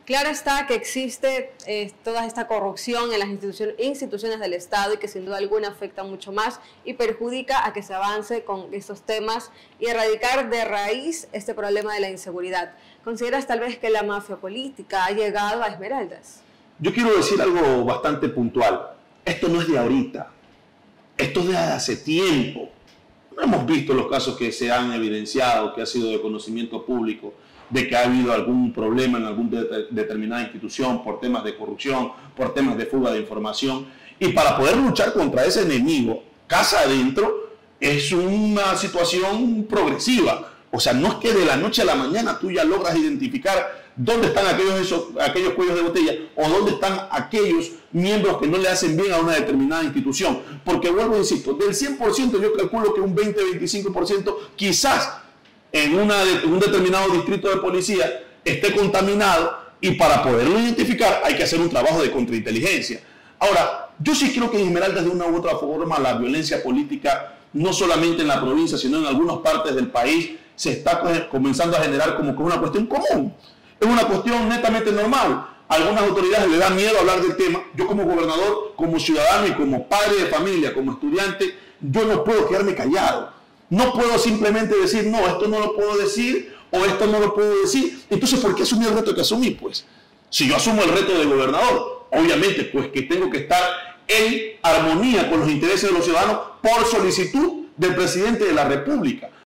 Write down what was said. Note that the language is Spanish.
Claro está que existe toda esta corrupción en las instituciones del Estado y que sin duda alguna afecta mucho más y perjudica a que se avance con estos temas y erradicar de raíz este problema de la inseguridad. ¿Consideras tal vez que la mafia política ha llegado a Esmeraldas? Yo quiero decir algo bastante puntual. Esto no es de ahorita. Esto es de hace tiempo. No hemos visto los casos que se han evidenciado, que ha sido de conocimiento público, de que ha habido algún problema en alguna determinada institución por temas de corrupción, por temas de fuga de información. Y para poder luchar contra ese enemigo, casa adentro, es una situación progresiva. O sea, no es que de la noche a la mañana tú ya logras identificar dónde están aquellos cuellos de botella o dónde están aquellos miembros que no le hacen bien a una determinada institución. Porque vuelvo a insisto, del 100% yo calculo que un 20-25% quizás en un determinado distrito de policía esté contaminado, y para poderlo identificar hay que hacer un trabajo de contrainteligencia. Ahora, yo sí creo que en Esmeraldas de una u otra forma la violencia política, no solamente en la provincia, sino en algunas partes del país, se está comenzando a generar como que una cuestión común. Es una cuestión netamente normal. A algunas autoridades le da miedo hablar del tema. Yo como gobernador, como ciudadano y como padre de familia, como estudiante, yo no puedo quedarme callado. No puedo simplemente decir, no, esto no lo puedo decir o esto no lo puedo decir. Entonces, ¿por qué asumí el reto que asumí? Pues, si yo asumo el reto de gobernador, obviamente, pues que tengo que estar en armonía con los intereses de los ciudadanos por solicitud del presidente de la República.